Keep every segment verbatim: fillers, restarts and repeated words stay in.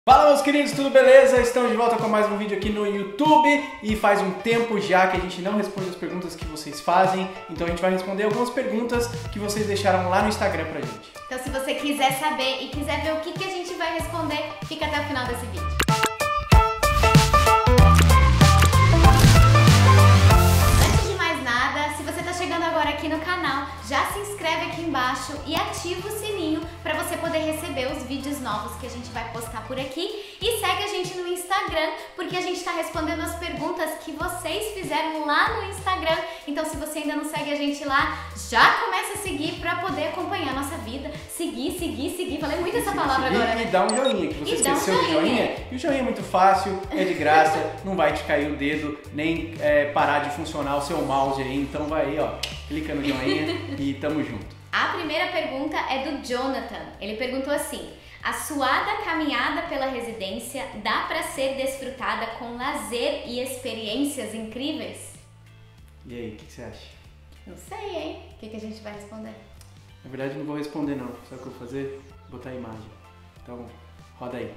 Fala, meus queridos, tudo beleza? Estamos de volta com mais um vídeo aqui no YouTube e faz um tempo já que a gente não responde as perguntas que vocês fazem, então a gente vai responder algumas perguntas que vocês deixaram lá no Instagram pra gente. Então se você quiser saber e quiser ver o que, que a gente vai responder, fica até o final desse vídeo. Antes de mais nada, se você tá chegando agora aqui no canal, já se inscreve aqui embaixo e ativa o sininho para você poder receber os vídeos novos que a gente vai postar por aqui. E segue a gente no Instagram, porque a gente está respondendo as perguntas que vocês fizeram lá no Instagram. Então se você ainda não segue a gente lá, já começa a seguir para poder acompanhar a nossa vida. Seguir, seguir, seguir. Falei muito essa palavra seguir, agora, né? E dá um joinha, que você E esqueceu um do joinha. E o joinha é muito fácil, é de graça, não vai te cair o dedo, nem é, parar de funcionar o seu mouse aí. Então vai aí, ó, clica no joinha e tamo junto. A primeira pergunta é do Jonathan. Ele perguntou assim: a suada caminhada pela residência dá para ser desfrutada com lazer e experiências incríveis? E aí, o que, que você acha? Não sei, hein? O que, que a gente vai responder? Na verdade, não vou responder não. Sabe o que eu vou fazer? Botar a imagem. Então, roda aí.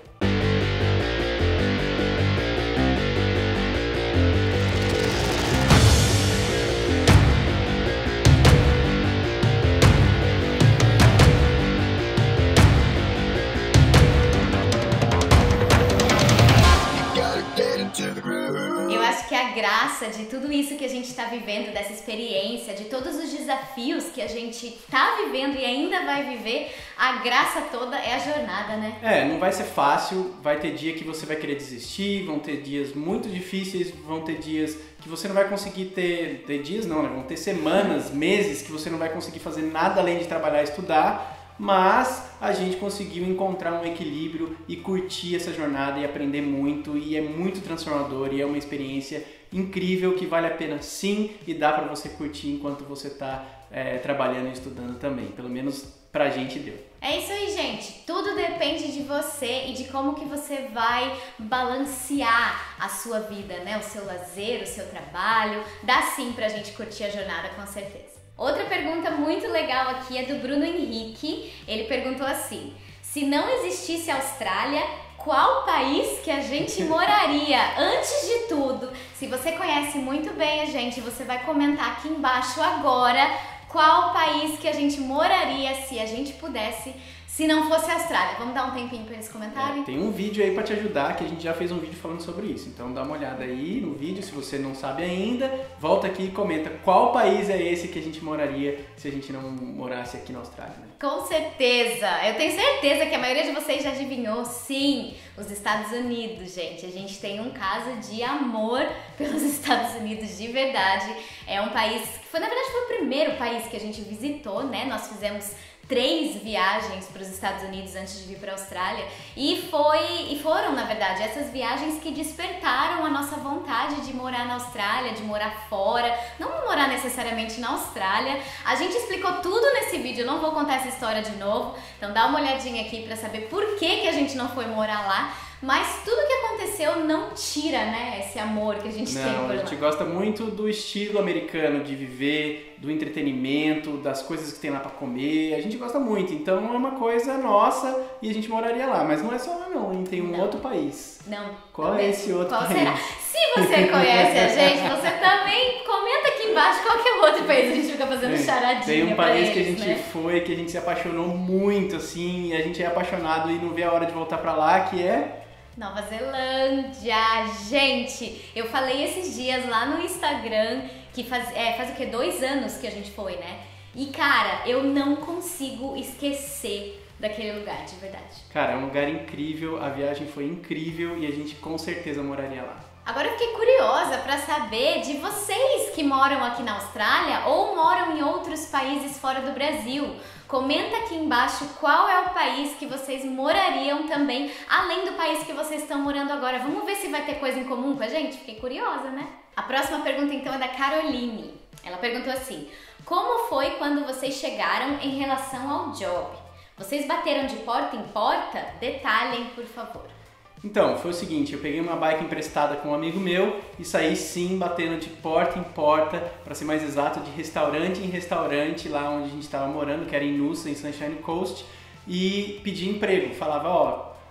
A graça de tudo isso que a gente está vivendo, dessa experiência, de todos os desafios que a gente está vivendo e ainda vai viver, a graça toda é a jornada, né? É, não vai ser fácil, vai ter dia que você vai querer desistir, vão ter dias muito difíceis, vão ter dias que você não vai conseguir ter, ter dias não, né? Vão ter semanas, meses que você não vai conseguir fazer nada além de trabalhar e estudar, mas a gente conseguiu encontrar um equilíbrio e curtir essa jornada e aprender muito, e é muito transformador e é uma experiência incrível que vale a pena sim, e dá pra você curtir enquanto você tá é, trabalhando e estudando também, pelo menos pra gente deu. É isso aí, gente, tudo depende de você e de como que você vai balancear a sua vida, né? O seu lazer, o seu trabalho, dá sim pra gente curtir a jornada com certeza. Outra pergunta muito legal aqui é do Bruno Henrique. Ele perguntou assim: se não existisse a Austrália, qual país que a gente moraria? Antes de tudo, se você conhece muito bem a gente, você vai comentar aqui embaixo agora qual país que a gente moraria se a gente pudesse, se não fosse a Austrália. Vamos dar um tempinho para eles comentarem? É, tem um vídeo aí para te ajudar, que a gente já fez um vídeo falando sobre isso. Então dá uma olhada aí no vídeo, se você não sabe ainda, volta aqui e comenta qual país é esse que a gente moraria se a gente não morasse aqui na Austrália, né? Com certeza! Eu tenho certeza que a maioria de vocês já adivinhou, sim! Os Estados Unidos, gente. A gente tem um caso de amor pelos Estados Unidos, de verdade. É um país que foi, na verdade, foi o primeiro país que a gente visitou, né? Nós fizemos três viagens para os Estados Unidos antes de vir para a Austrália e foi e foram, na verdade, essas viagens que despertaram a nossa vontade de morar na Austrália, de morar fora, não morar necessariamente na Austrália. A gente explicou tudo nesse vídeo, eu não vou contar essa história de novo, então dá uma olhadinha aqui para saber por que que a gente não foi morar lá. Mas tudo que aconteceu não tira, né, esse amor que a gente não, tem por lá. A gente gosta muito do estilo americano de viver, do entretenimento, das coisas que tem lá pra comer. A gente gosta muito, então é uma coisa nossa e a gente moraria lá. Mas não é só lá não, tem um não. outro país. Não. Qual talvez. é esse outro qual país? Será? Se você conhece a gente, você também comenta aqui embaixo qual que é o outro país. A gente fica fazendo charadinha. Tem um país eles, que a gente né? foi, que a gente se apaixonou muito, assim, e a gente é apaixonado e não vê a hora de voltar pra lá, que é... Nova Zelândia. Gente, eu falei esses dias lá no Instagram que faz, é, faz o que? Dois anos que a gente foi, né? E cara, eu não consigo esquecer daquele lugar, de verdade. Cara, é um lugar incrível, a viagem foi incrível e a gente com certeza moraria lá. Agora eu fiquei curiosa para saber de vocês que moram aqui na Austrália ou moram em outros países fora do Brasil. Comenta aqui embaixo qual é o país que vocês morariam também, além do país que vocês estão morando agora. Vamos ver se vai ter coisa em comum com a gente? Fiquei curiosa, né? A próxima pergunta então é da Caroline. Ela perguntou assim: como foi quando vocês chegaram em relação ao job? Vocês bateram de porta em porta? Detalhem, por favor. Então, foi o seguinte, eu peguei uma bike emprestada com um amigo meu e saí sim batendo de porta em porta, para ser mais exato, de restaurante em restaurante lá onde a gente estava morando, que era em Noosa, em Sunshine Coast, e pedi emprego. Falava, ó,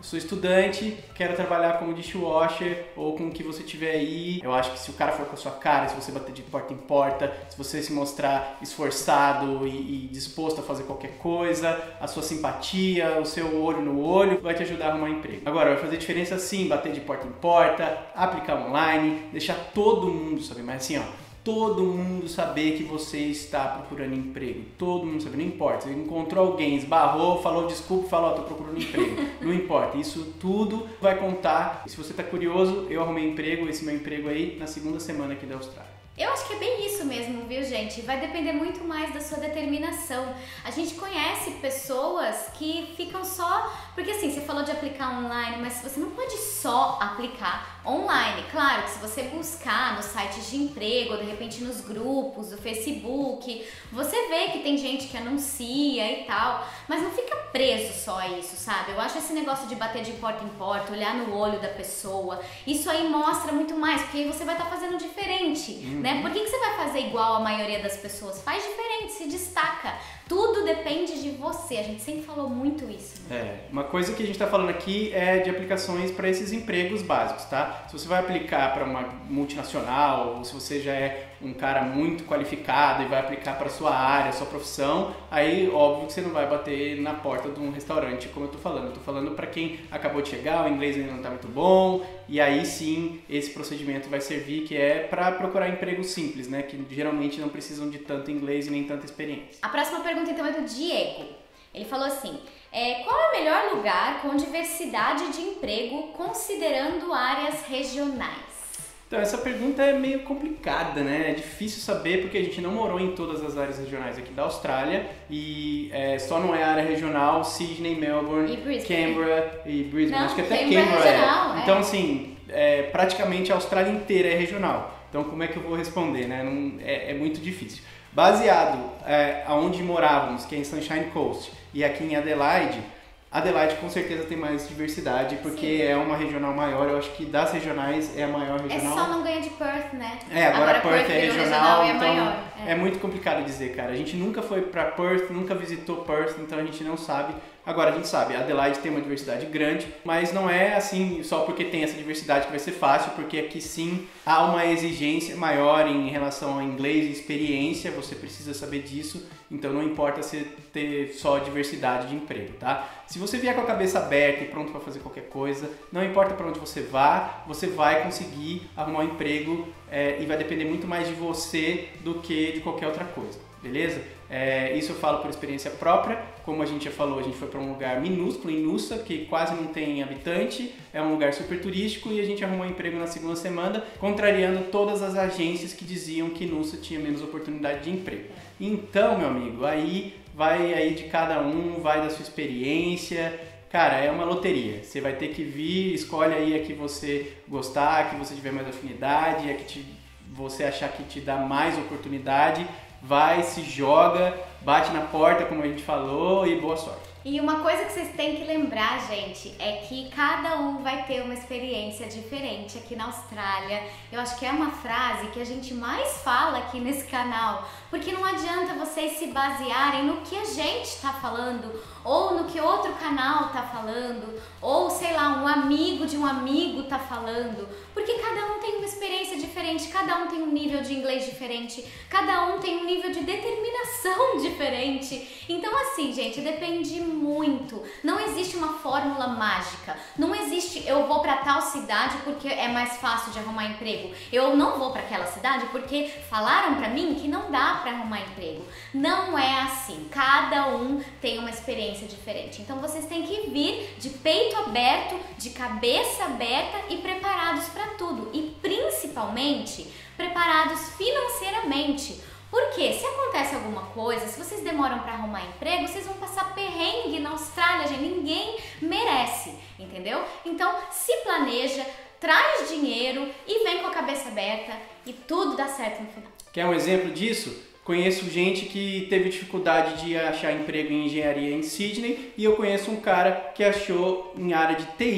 sou estudante, quero trabalhar como dishwasher ou com o que você tiver aí. Eu acho que se o cara for com a sua cara, se você bater de porta em porta, se você se mostrar esforçado e, e disposto a fazer qualquer coisa, a sua simpatia, o seu olho no olho, vai te ajudar a arrumar um emprego. Agora, vai fazer diferença sim, bater de porta em porta, aplicar online, deixar todo mundo saber, mas assim, ó, todo mundo saber que você está procurando emprego. Todo mundo saber, não importa. Você encontrou alguém, esbarrou, falou desculpa, falou, ó, tô procurando emprego. Não importa, isso tudo vai contar. E se você tá curioso, eu arrumei emprego, esse meu emprego aí, na segunda semana aqui da Austrália. Eu acho que é bem isso mesmo, viu, gente? Vai depender muito mais da sua determinação. A gente conhece pessoas que ficam só... Porque assim, você falou de aplicar online, mas você não pode só aplicar online. Claro que se você buscar nos sites de emprego, ou de repente nos grupos do Facebook, você vê que tem gente que anuncia e tal, mas não fica preso só a isso, sabe? Eu acho esse negócio de bater de porta em porta, olhar no olho da pessoa, isso aí mostra muito mais, porque aí você vai estar fazendo diferente. Uhum. Né? Por que, que você vai fazer igual a maioria das pessoas? Faz diferente, se destaca. Tudo depende de você. A gente sempre falou muito isso. Né? É, uma coisa que a gente está falando aqui é de aplicações para esses empregos básicos, tá? Se você vai aplicar para uma multinacional, ou se você já é um cara muito qualificado e vai aplicar para sua área, sua profissão, aí óbvio que você não vai bater na porta de um restaurante, como eu tô falando. Eu tô falando para quem acabou de chegar, o inglês ainda não tá muito bom, e aí sim esse procedimento vai servir, que é para procurar empregos simples, né? Que geralmente não precisam de tanto inglês e nem tanta experiência. A próxima pergunta então é do Diego. Ele falou assim, é, qual é o melhor lugar com diversidade de emprego considerando áreas regionais? Então, essa pergunta é meio complicada, né? É difícil saber porque a gente não morou em todas as áreas regionais aqui da Austrália e é, só não é área regional Sydney, Melbourne, Canberra e Brisbane. Não, Acho que até Canberra Canberra é regional, é. é. Então, assim, é, praticamente a Austrália inteira é regional. Então, como é que eu vou responder, né? Não, é, é muito difícil. Baseado é, aonde morávamos, que é em Sunshine Coast, e aqui em Adelaide, Adelaide com certeza tem mais diversidade, porque Sim. é uma regional maior, eu acho que das regionais é a maior regional. É só não ganha de Perth, né? É, agora, agora Perth, Perth é regional, regional é então maior. É. é muito complicado dizer, cara. A gente nunca foi pra Perth, nunca visitou Perth, então a gente não sabe. Agora a gente sabe, Adelaide tem uma diversidade grande, mas não é assim só porque tem essa diversidade que vai ser fácil, porque aqui sim há uma exigência maior em relação ao inglês e experiência, você precisa saber disso, então não importa você ter só diversidade de emprego, tá? Se você vier com a cabeça aberta e pronto para fazer qualquer coisa, não importa para onde você vá, você vai conseguir arrumar um emprego é, e vai depender muito mais de você do que de qualquer outra coisa, beleza? É, isso eu falo por experiência própria, como a gente já falou, a gente foi para um lugar minúsculo em Noosa, que quase não tem habitante, é um lugar super turístico e a gente arrumou um emprego na segunda semana, contrariando todas as agências que diziam que Noosa tinha menos oportunidade de emprego. Então, meu amigo, aí vai aí de cada um, vai da sua experiência. Cara, é uma loteria. Você vai ter que vir, escolhe aí a que você gostar, a que você tiver mais afinidade, a que te, você achar que te dá mais oportunidade. Vai, se joga, bate na porta, como a gente falou, e boa sorte. E uma coisa que vocês têm que lembrar, gente, é que cada um vai ter uma experiência diferente aqui na Austrália. Eu acho que é uma frase que a gente mais fala aqui nesse canal, porque não adianta vocês se basearem no que a gente está falando, ou no que outro canal está falando, ou sei lá, um amigo de um amigo está falando, porque cada um tem uma experiência diferente, cada um tem um nível de inglês diferente, cada um tem um nível de determinação diferente. Então assim, gente, depende muito. Não existe uma fórmula mágica. Não existe eu vou para tal cidade porque é mais fácil de arrumar emprego. Eu não vou para aquela cidade porque falaram para mim que não dá para arrumar emprego. Não é assim. Cada um tem uma experiência diferente. Então vocês têm que vir de peito aberto, de cabeça aberta e preparados para tudo. E principalmente preparados financeiramente. Porque se acontece alguma coisa, se vocês demoram para arrumar emprego, vocês vão passar perrengue na Austrália, gente. Ninguém merece, entendeu? Então se planeja, traz dinheiro e vem com a cabeça aberta e tudo dá certo no final. Quer um exemplo disso? Conheço gente que teve dificuldade de achar emprego em engenharia em Sydney e eu conheço um cara que achou em área de T I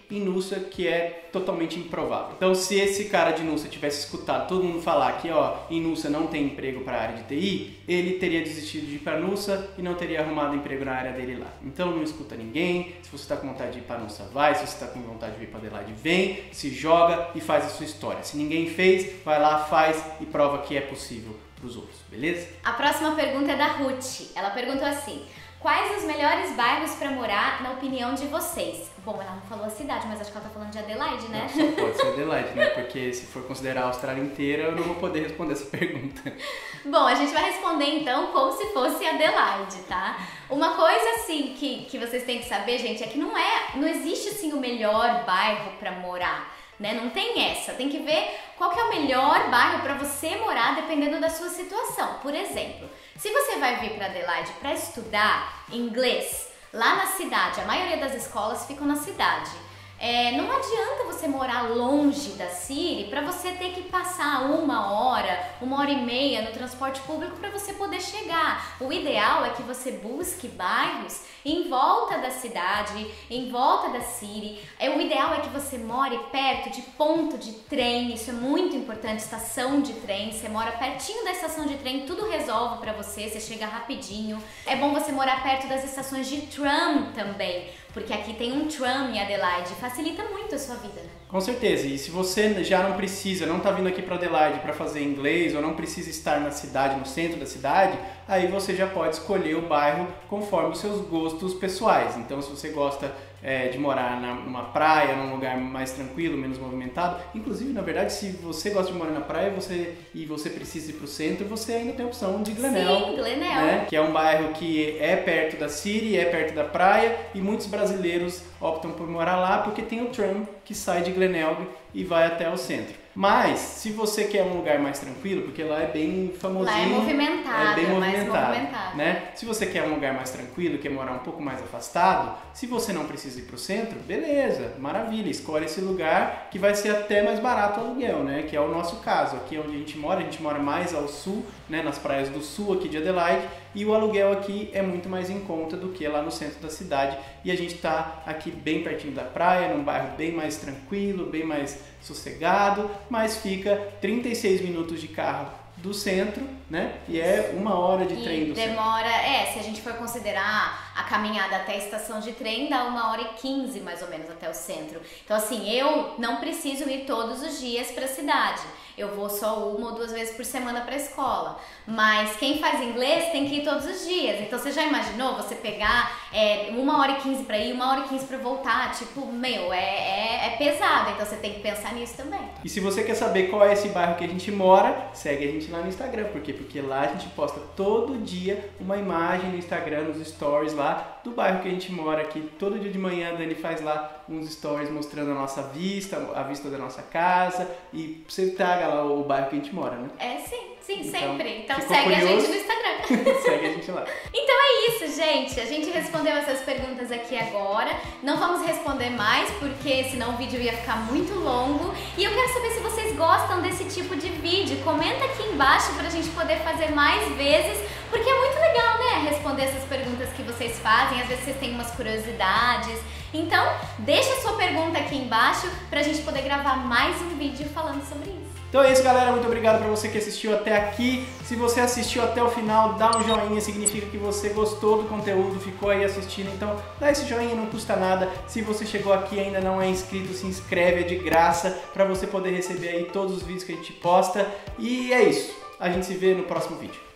em Noosa, que é totalmente improvável. Então, se esse cara de Noosa tivesse escutado todo mundo falar que ó, em Noosa não tem emprego para a área de T I, ele teria desistido de ir para Noosa e não teria arrumado emprego na área dele lá. Então, não escuta ninguém. Se você está com vontade de ir para Noosa, vai. Se você está com vontade de vir para Adelaide, vem, se joga e faz a sua história. Se ninguém fez, vai lá, faz e prova que é possível para os outros, beleza? A próxima pergunta é da Ruth. Ela perguntou assim: quais os melhores bairros para morar, na opinião de vocês? Bom, ela não falou a cidade, mas acho que ela tá falando de Adelaide, né? Não, só pode ser Adelaide, né? Porque se for considerar a Austrália inteira, eu não vou poder responder essa pergunta. Bom, a gente vai responder então como se fosse Adelaide, tá? Uma coisa assim que, que vocês têm que saber, gente, é que não é, não existe assim o melhor bairro para morar, né? Não tem essa. Tem que ver qual que é o melhor bairro para você morar dependendo da sua situação. Por exemplo, se você vai vir para Adelaide para estudar inglês, lá na cidade, a maioria das escolas ficam na cidade. É, não adianta você morar longe da City para você ter que passar uma hora, uma hora e meia no transporte público para você poder chegar. O ideal é que você busque bairros em volta da cidade, em volta da City. É, o ideal é que você more perto de ponto de trem, isso é muito importante, estação de trem. Você mora pertinho da estação de trem, tudo resolve para você, você chega rapidinho. É bom você morar perto das estações de tram também, porque aqui tem um tram em Adelaide, facilita muito a sua vida, né? Com certeza, e se você já não precisa, não está vindo aqui para Adelaide para fazer inglês ou não precisa estar na cidade, no centro da cidade, aí você já pode escolher o bairro conforme os seus gostos pessoais. Então, se você gosta é, de morar na, numa praia, num lugar mais tranquilo, menos movimentado, inclusive, na verdade, se você gosta de morar na praia você, e você precisa ir para o centro, você ainda tem a opção de Glenelg. Sim, Glenelg. Né? Que é um bairro que é perto da City, é perto da praia, e muitos brasileiros optam por morar lá porque tem o tram que sai de Glenelg e vai até o centro. Mas, se você quer um lugar mais tranquilo, porque lá é bem famosinho, lá é movimentado, é bem movimentado, movimentado, mais movimentado. Né? Se você quer um lugar mais tranquilo, quer morar um pouco mais afastado, se você não precisa ir para o centro, beleza, maravilha, escolhe esse lugar que vai ser até mais barato o aluguel, né? Que é o nosso caso, aqui onde a gente mora, a gente mora mais ao sul, né? Nas praias do sul aqui de Adelaide, e o aluguel aqui é muito mais em conta do que lá no centro da cidade, e a gente está aqui bem pertinho da praia, num bairro bem mais tranquilo, bem mais sossegado, mas fica trinta e seis minutos de carro do centro, né? E é uma hora de e trem do demora, centro. é, se a gente for considerar a caminhada até a estação de trem, dá uma hora e quinze mais ou menos até o centro. Então assim, eu não preciso ir todos os dias para a cidade. Eu vou só uma ou duas vezes por semana para a escola. Mas quem faz inglês tem que ir todos os dias. Então você já imaginou você pegar é, uma hora e quinze para ir, uma hora e quinze para voltar? Tipo, meu, é, é, é pesado. Então você tem que pensar nisso também. E se você quer saber qual é esse bairro que a gente mora, segue a gente lá no Instagram. Por quê? Porque lá a gente posta todo dia uma imagem no Instagram, nos stories lá do bairro que a gente mora aqui. Todo dia de manhã a Dani faz lá uns stories mostrando a nossa vista, a vista da nossa casa, e você traga lá o bairro que a gente mora, né? É, sim, sim, Então, sempre. Então ficou segue curioso? a gente no Instagram. Segue a gente lá. Então é isso, gente. A gente respondeu essas perguntas aqui agora. Não vamos responder mais, porque senão o vídeo ia ficar muito longo. E eu quero saber se vocês gostam desse tipo de vídeo. Comenta aqui embaixo pra gente poder fazer mais vezes, porque é muito legal, né? Responder essas perguntas que vocês fazem. Às vezes vocês têm umas curiosidades. Então, deixa a sua pergunta aqui embaixo pra gente poder gravar mais um vídeo falando sobre isso. Então é isso, galera. Muito obrigado para você que assistiu até aqui. Se você assistiu até o final, dá um joinha, significa que você gostou do conteúdo, ficou aí assistindo. Então dá esse joinha, não custa nada. Se você chegou aqui e ainda não é inscrito, se inscreve, é de graça, para você poder receber aí todos os vídeos que a gente posta. E é isso. A gente se vê no próximo vídeo.